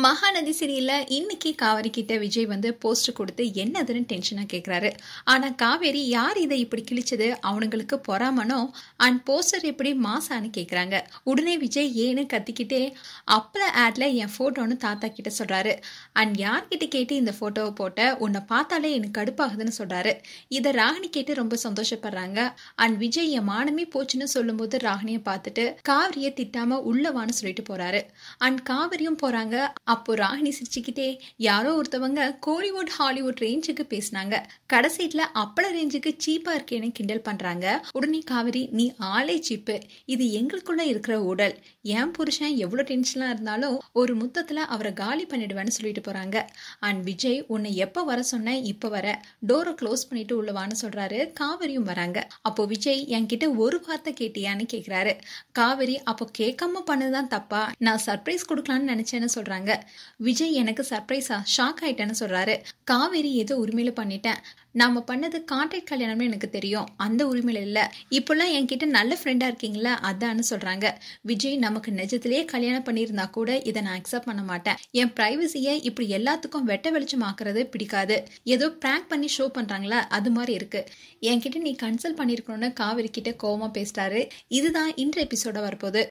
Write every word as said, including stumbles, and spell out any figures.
மகாநதி சீரியல்ல இன்னைக்கு காவேரி கிட்ட விஜய் வந்து போஸ்ட் கொடுத்து என்னதுன்னு டென்ஷனா கேக்குறாரு. ஆனா காவேரி யார் இதை இப்படி கிழிச்சது, அவனுங்களுக்கு பொறாமனோ அண்ட் போஸ்டர் எப்படி மாசான்னு கேக்குறாங்க. உடனே விஜய் ஏன்னு கத்திக்கிட்டே அப்பல ஆட்ல என் போட்டோன்னு தாத்தா கிட்ட சொல்றாரு. அண்ட் யார்கிட்ட கேட்டு இந்த போட்டோவை போட்ட, உன்னை பார்த்தாலே எனக்கு கடுப்பாகுதுன்னு சொல்றாரு. இதை ராகினி கேட்டு ரொம்ப சந்தோஷப்படுறாங்க. அண்ட் விஜய் என் மானமே போச்சுன்னு சொல்லும் போது ராகினியை பார்த்துட்டு காவிரியை திட்டாம உள்ளவான்னு சொல்லிட்டு போறாரு. அண்ட் காவிரியும் போறாங்க. அப்போ ராகினி சிரிச்சுக்கிட்டே யாரோ ஒருத்தவங்க கோலிவுட் ஹாலிவுட் ரேஞ்சுக்கு பேசினாங்க, கடைசீட்ல அப்பள ரேஞ்சுக்கு சீப்பா இருக்கேன்னு கிண்டல் பண்றாங்க. உடனே காவிரி, நீ ஆளே சீப்பு, இது எங்களுக்குள்ள இருக்கிற ஊடல், என் புருஷன் எவ்வளவு டென்ஷனா இருந்தாலும் ஒரு முத்தத்துல அவரை காலி பண்ணிடுவேன்னு சொல்லிட்டு போறாங்க. அண்ட் விஜய், உன்னை எப்ப வர சொன்ன, இப்ப வர, டோரை க்ளோஸ் பண்ணிட்டு உள்ளவான்னு சொல்றாரு. காவிரியும் வராங்க. அப்போ விஜய், என்கிட்ட ஒரு வார்த்தை கேட்டியான்னு கேக்குறாரு. காவிரி, அப்போ கேட்காம பண்ணதுதான் தப்பா, நான் சர்ப்ரைஸ் கொடுக்கலான்னு நினைச்சேன்னு சொல்றாங்க. விஜய், எனக்கு சர்ப்ரைஸா, ஷாக் ஆயிட்டேன்னு சொல்றாரு. காவேரி, ஏதோ உரிமையில பண்ணிட்டேன், நாம பண்ணது கான்ட்ராக்ட் கல்யாணம்னு எனக்கு தெரியும், அந்த உரிமையில இல்ல, இப்பெல்லாம் என்கிட்ட நல்ல ஃப்ரெண்டா இருக்கீங்களா அதான்னு சொல்றாங்க. விஜய், நமக்கு நிஜத்திலேயே கல்யாணம் பண்ணியிருந்தா கூட இதை நான் அக்செப்ட் பண்ண மாட்டேன், என் பிரைவசியை இப்படி எல்லாத்துக்கும் வெட்ட வெளிச்சம் ஆக்குறது பிடிக்காது, ஏதோ பிராங்க் பண்ணி ஷோ பண்றாங்களா அது மாதிரி இருக்கு, என்கிட்ட நீ கன்சல்ட் பண்ணிருக்கணும்னு காவேரி கிட்ட கோவமா பேசிட்டாரு. இதுதான் இன்று எபிசோட வரப்போகுது.